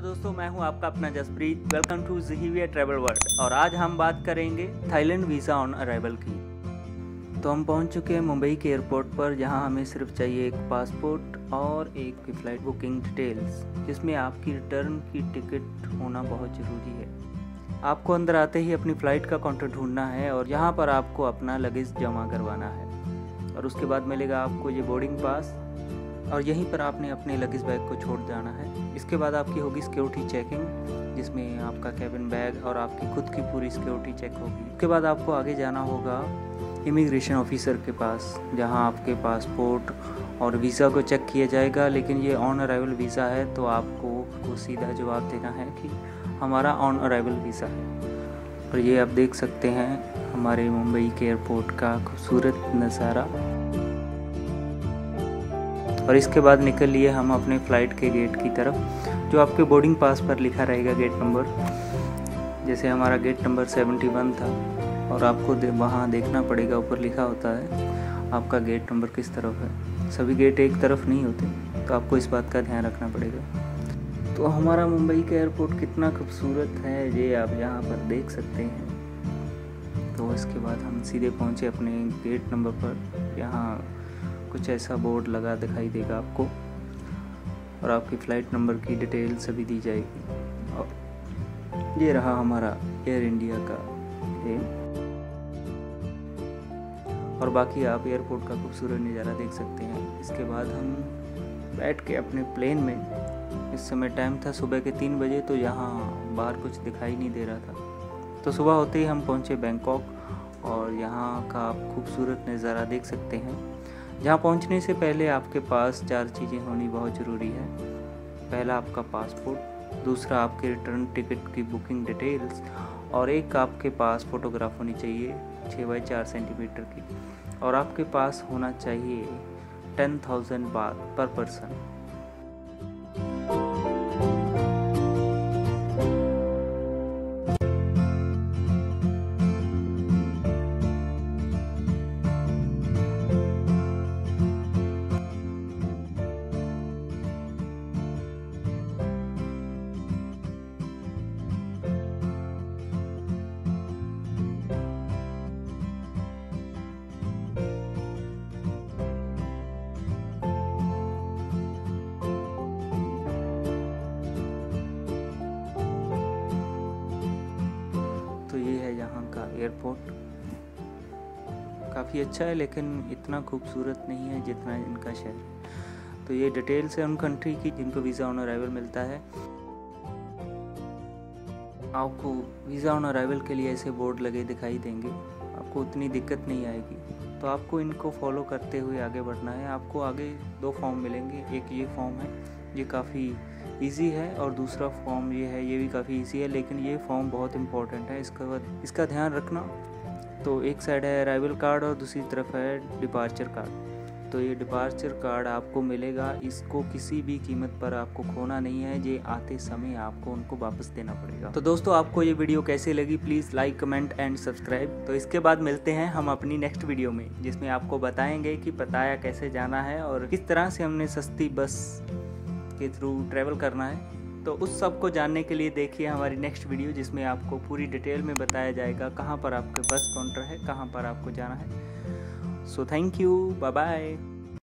दोस्तों, मैं हूं आपका अपना जसप्रीत। वेलकम टू ज़हीविया ट्रैवल वर्ल्ड। और आज हम बात करेंगे थाईलैंड वीज़ा ऑन अराइवल की। तो हम पहुंच चुके हैं मुंबई के एयरपोर्ट पर, जहां हमें सिर्फ चाहिए एक पासपोर्ट और एक फ़्लाइट बुकिंग डिटेल्स, जिसमें आपकी रिटर्न की टिकट होना बहुत ज़रूरी है। आपको अंदर आते ही अपनी फ़्लाइट का काउंटर ढूंढना है और यहाँ पर आपको अपना लगेज जमा करवाना है और उसके बाद मिलेगा आपको ये बोर्डिंग पास और यहीं पर आपने अपने लगेज बैग को छोड़ जाना है। इसके बाद आपकी होगी सिक्योरिटी चेकिंग, जिसमें आपका कैबिन बैग और आपकी खुद की पूरी सिक्योरिटी चेक होगी। उसके बाद आपको आगे जाना होगा इमिग्रेशन ऑफिसर के पास, जहां आपके पासपोर्ट और वीज़ा को चेक किया जाएगा। लेकिन ये ऑन अराइवल वीज़ा है तो आपको सीधा जवाब देना है कि हमारा ऑन अराइवल वीज़ा है। और ये आप देख सकते हैं हमारे मुंबई के एयरपोर्ट का खूबसूरत नज़ारा। और इसके बाद निकल लिए हम अपने फ़्लाइट के गेट की तरफ, जो आपके बोर्डिंग पास पर लिखा रहेगा गेट नंबर। जैसे हमारा गेट नंबर 71 था और आपको वहाँ देखना पड़ेगा, ऊपर लिखा होता है आपका गेट नंबर किस तरफ है। सभी गेट एक तरफ नहीं होते, तो आपको इस बात का ध्यान रखना पड़ेगा। तो हमारा मुंबई का एयरपोर्ट कितना खूबसूरत है ये आप यहाँ पर देख सकते हैं। तो इसके बाद हम सीधे पहुँचे अपने गेट नंबर पर। यहाँ कुछ ऐसा बोर्ड लगा दिखाई देगा आपको और आपकी फ़्लाइट नंबर की डिटेल सभी दी जाएगी। और ये रहा हमारा एयर इंडिया का प्लेन। और बाकी आप एयरपोर्ट का खूबसूरत नज़ारा देख सकते हैं। इसके बाद हम बैठ के अपने प्लेन में, इस समय टाइम था सुबह के 3 बजे, तो यहाँ बाहर कुछ दिखाई नहीं दे रहा था। तो सुबह होते ही हम पहुँचे बैंकॉक और यहाँ का आप खूबसूरत नज़ारा देख सकते हैं। जहाँ पहुँचने से पहले आपके पास 4 चीज़ें होनी बहुत ज़रूरी है। पहला आपका पासपोर्ट, दूसरा आपके रिटर्न टिकट की बुकिंग डिटेल्स और एक आपके पास फ़ोटोग्राफ होनी चाहिए 6 बाई 4 सेंटीमीटर की। और आपके पास होना चाहिए 10,000 बात पर पर्सन। तो ये है यहाँ का एयरपोर्ट। काफ़ी अच्छा है लेकिन इतना खूबसूरत नहीं है जितना इनका शहर है। तो ये डिटेल्स है उन कंट्री की जिनको वीज़ा ऑन अराइवल मिलता है। आपको वीज़ा ऑन अराइवल के लिए ऐसे बोर्ड लगे दिखाई देंगे, आपको उतनी दिक्कत नहीं आएगी। तो आपको इनको फॉलो करते हुए आगे बढ़ना है। आपको आगे 2 फॉर्म मिलेंगे। एक ये फॉर्म है, ये काफ़ी इजी है, और दूसरा फॉर्म ये है, ये भी काफ़ी इजी है, लेकिन ये फॉर्म बहुत इंपॉर्टेंट है। इसका ध्यान रखना। तो एक साइड है अराइवल कार्ड और दूसरी तरफ है डिपार्चर कार्ड। तो ये डिपार्चर कार्ड आपको मिलेगा, इसको किसी भी कीमत पर आपको खोना नहीं है। ये आते समय आपको उनको वापस देना पड़ेगा। तो दोस्तों, आपको ये वीडियो कैसी लगी please like, comment and subscribe. तो इसके बाद मिलते हैं हम अपनी नेक्स्ट वीडियो में, जिसमें आपको बताएंगे कि पताया कैसे जाना है और किस तरह से हमने सस्ती बस के थ्रू ट्रैवल करना है। तो उस सब को जानने के लिए देखिए हमारी नेक्स्ट वीडियो, जिसमें आपको पूरी डिटेल में बताया जाएगा कहाँ पर आपके बस काउंटर है, कहाँ पर आपको जाना है। So thank you, bye bye.